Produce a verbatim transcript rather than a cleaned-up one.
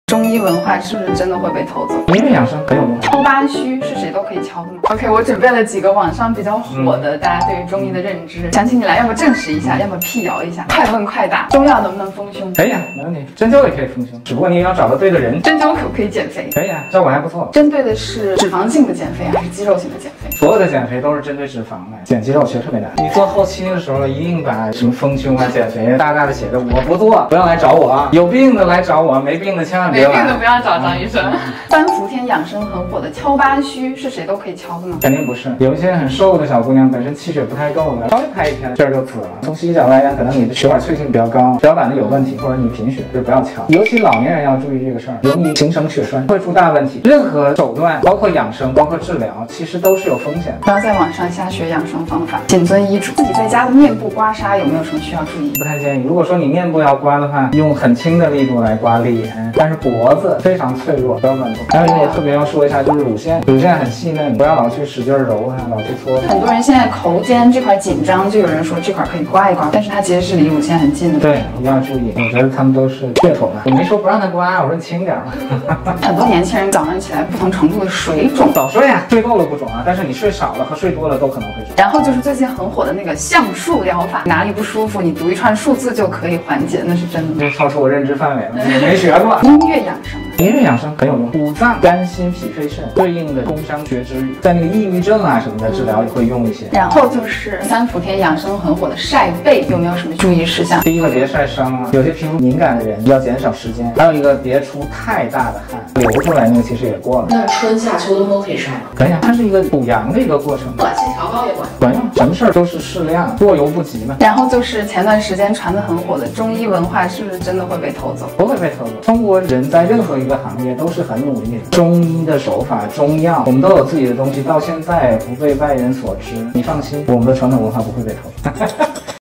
中医文化是不是真的会被偷走？ 音乐养生很有用。 敲八虚是谁都可以敲的吗 ？OK， 我准备了几个网上比较火的，嗯、大家对于中医的认知，想请你来，要么证实一下，要么辟谣一下。快问快答，中药能不能丰胸？ 可以啊，没问题。针灸也可以丰胸，只不过你也要找到对的人。 针灸可不可以减肥？ 可以啊，效果还不错。 针对的是脂肪性的减肥还是肌肉型的减肥？ 所有的减肥都是针对脂肪的，减肌肉其实特别难。你做后期的时候，一定把什么丰胸啊、减肥大大的写着，我不做，不要来找我啊。有病的来找我，没病的千万别来。 没病的不要找张医生。三伏天养生很火的敲八虚是谁都可以敲的吗？ 肯定不是，有一些很瘦的小姑娘本身气血不太够的，稍微拍一天劲儿就死了。从西医角度来讲，可能你的血管脆性比较高，血管的有问题，或者你贫血，就是不要敲。尤其老年人要注意这个事儿，容易形成血栓，会出大问题。任何手段，包括养生，包括治疗，其实都是有风险的。 不要在网上瞎学养生方法，谨遵医嘱。自己在家的面部刮痧有没有什么需要注意？ 不太建议。如果说你面部要刮的话，用很轻的力度来刮脸，但是脖子非常脆弱，不要乱动。还有一个我特别要说一下，就是乳腺，乳腺很细嫩，不要老去使劲揉它，老去搓它。 很多人现在喉间这块紧张，就有人说这块可以刮一刮，但是它其实是离乳腺很近的。 对，一定要注意。我觉得他们都是噱头吧。我没说不让他刮，我说你轻点吧。 很多年轻人早上起来不同程度的水肿， 早睡啊，睡够了不肿啊，但是你睡少了和睡多了都可能会肿。 然后就是最近很火的那个橡树疗法，哪里不舒服你读一串数字就可以缓解，那是真的吗？ 这超出我认知范围了，我没学过。 音乐养生。 音乐养生很有用，五脏、肝、心、脾、肺、肾对应的工商学之语，在那个抑郁症啊什么的治疗也会用一些。 然后就是三伏天养生很火的晒背，有没有什么注意事项？ 第一个别晒伤啊，有些皮肤敏感的人要减少时间。还有一个别出太大的汗，流出来那个其实也过了。 那春夏秋冬都可以晒吗？ 可以啊，它是一个补阳的一个过程。 暖气调高也管管用，什么事儿都是适量，过犹不及嘛。 然后就是前段时间传的很火的中医文化，是不是真的会被偷走？ 不会被偷走。中国人在任何一个行业都是很努力的，中医的手法、中药，我们都有自己的东西，到现在不被外人所知。你放心，我们的传统文化不会被偷。